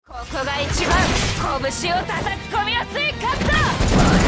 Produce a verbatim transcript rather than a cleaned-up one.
ここが一番拳を叩き込みやすいカット。